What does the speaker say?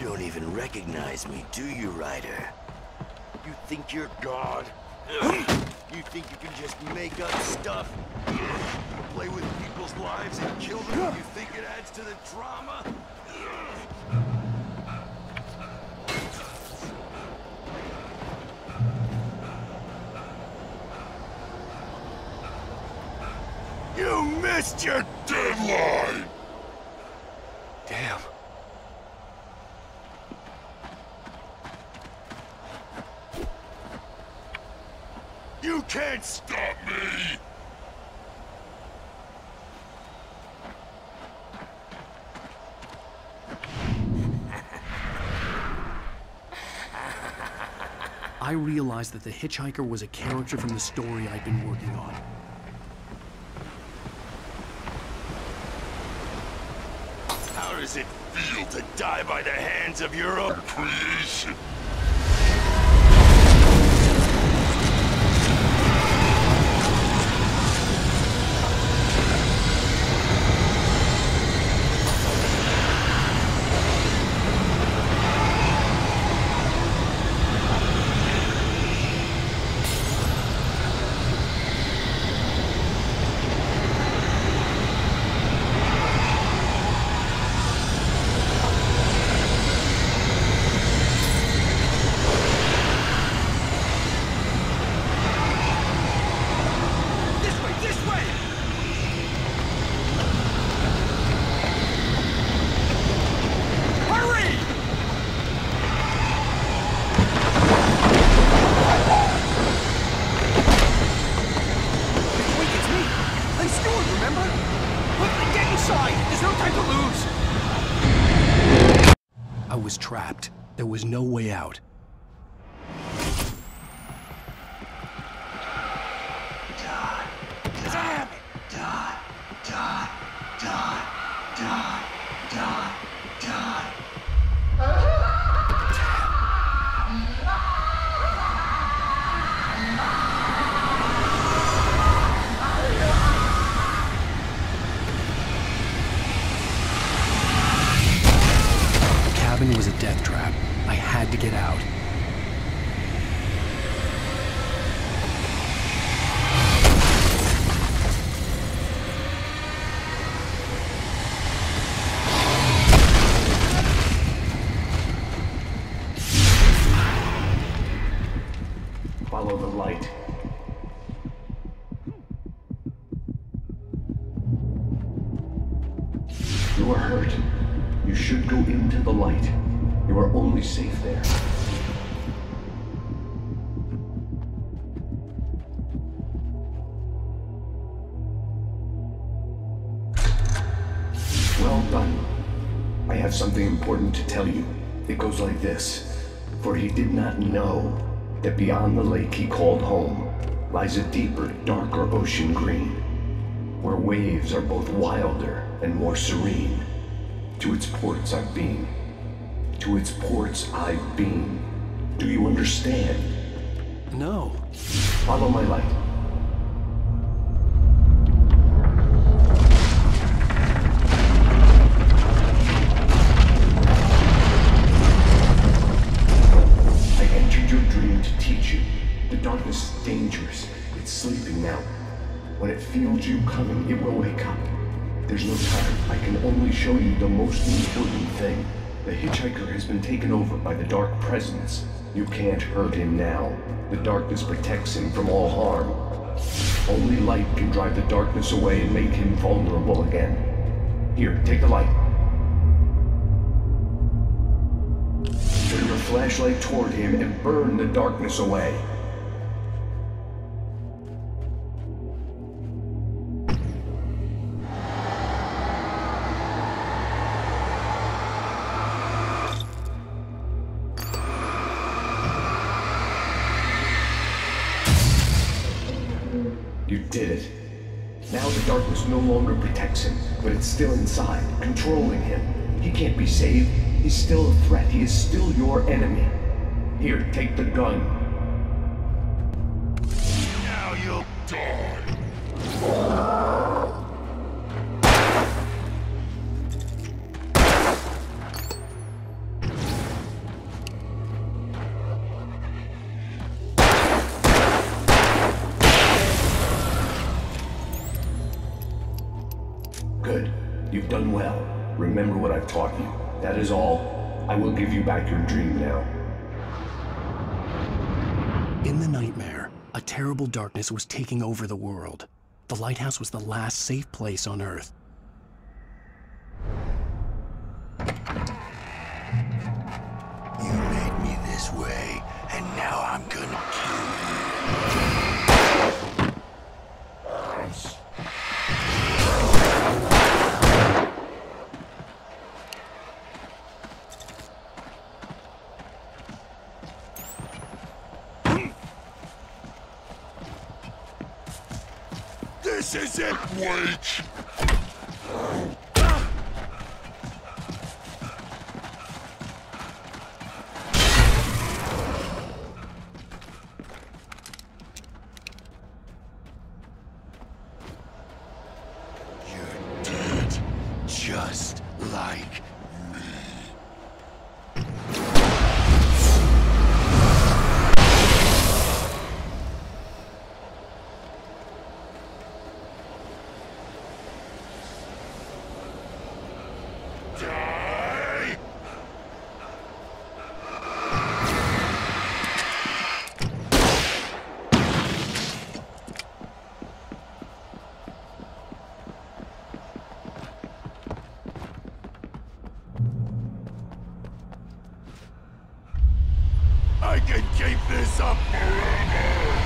don't even recognize me, do you, Ryder? You think you're God? You think you can just make up stuff? Play with people's lives and kill them? You think it adds to the drama? You missed your deadline! Damn. You can't stop me! I realized that the hitchhiker was a character from the story I'd been working on. How does it feel to die by the hands of your own creation? I was trapped. There was no way out. The cabin was a death trap. I had to get out. Follow the light. You are hurt. You should go into the light. You are only safe there. Well done. I have something important to tell you. It goes like this. For he did not know that beyond the lake he called home lies a deeper, darker ocean green, where waves are both wilder and more serene. To its ports I've been. To its ports I've been. Do you understand? No. Follow my light. I entered your dream to teach you. The darkness is dangerous. It's sleeping now. When it feels you coming, it will wake up. There's no time. I can only show you the most important thing. The hitchhiker has been taken over by the Dark Presence. You can't hurt him now. The darkness protects him from all harm. Only light can drive the darkness away and make him vulnerable again. Here, take the light. Turn your flashlight toward him and burn the darkness away. You did it. Now the darkness no longer protects him, but it's still inside, controlling him. He can't be saved. He's still a threat. He is still your enemy. Here, take the gun. Now you'll die. Good. You've done well. Remember what I've taught you. That is all. I will give you back your dream now. In the nightmare, a terrible darkness was taking over the world. The lighthouse was the last safe place on Earth. You made me this way, and now I'm gonna kill you. This is it, wait! You're dead, just like me. Die! I can keep this up forever!